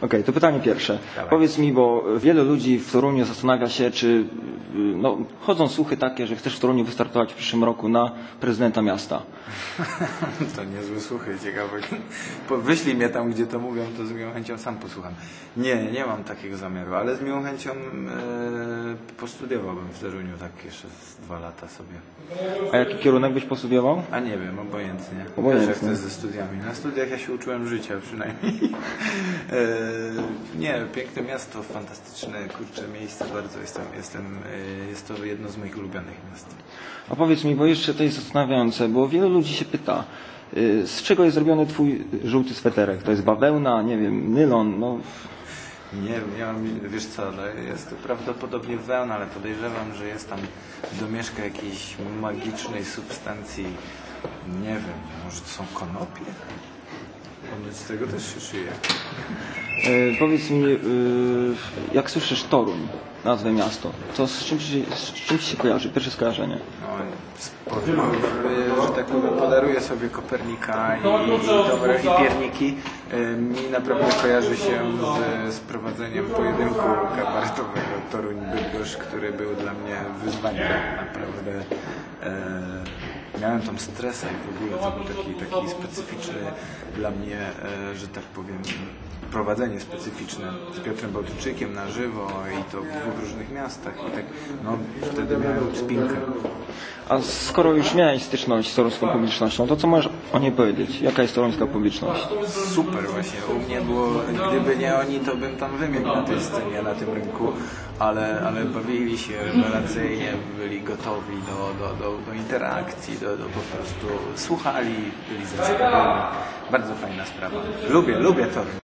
Okej, to pytanie pierwsze. Dawaj. Powiedz mi, bo wiele ludzi w Toruniu zastanawia się, czy chodzą słuchy takie, że chcesz w Toruniu wystartować w przyszłym roku na prezydenta miasta. To niezłe słuchy, ciekawe. Wyślij mnie tam, gdzie to mówią, to z miłą chęcią sam posłucham. Nie mam takiego zamiaru, ale z miłą chęcią postudiowałbym w Toruniu tak jeszcze z 2 lata sobie. A jaki kierunek byś postudiował? A nie wiem, obojętnie. Obojętnie. Wiesz, jak to jest ze studiami. Na studiach ja się uczyłem życia przynajmniej. Nie, piękne miasto, fantastyczne, kurcze miejsce, bardzo jest to jedno z moich ulubionych miast. A powiedz mi, bo jeszcze to jest zastanawiające, bo wielu ludzi się pyta, z czego jest zrobiony twój żółty sweterek? To jest bawełna, nie wiem, nylon, no... Nie mam, wiesz co, jest to prawdopodobnie wełna, ale podejrzewam, że jest tam domieszka jakiejś magicznej substancji. Nie wiem, może to są konopie? Ponoć z tego też się szyje. Powiedz mi, jak słyszysz Toruń, nazwę miasto, to z czym ci się kojarzy? Pierwsze skojarzenie. Że tak powiem, podaruję sobie Kopernika i pierniki. Mi naprawdę kojarzy się z prowadzeniem pojedynku kabaretowego Toruń-Bydgoszcz, który był dla mnie wyzwaniem. Naprawdę miałem tam stresa i w ogóle to był taki specyficzny dla mnie, że tak powiem, prowadzenie specyficzne z Piotrem Bałtyczykiem na żywo i to w 2 różnych miastach i tak, no wtedy miałem spinkę. A skoro już miałeś styczność z toruńską publicznością, to co możesz o niej powiedzieć? Jaka jest toruńska publiczność? Super właśnie, u mnie było, gdyby nie oni, to bym tam wymienił na tej scenie, na tym rynku, ale bawili się rewelacyjnie, byli gotowi do interakcji, po prostu słuchali, byli zaciekawieni. Bardzo fajna sprawa. Lubię Toruń.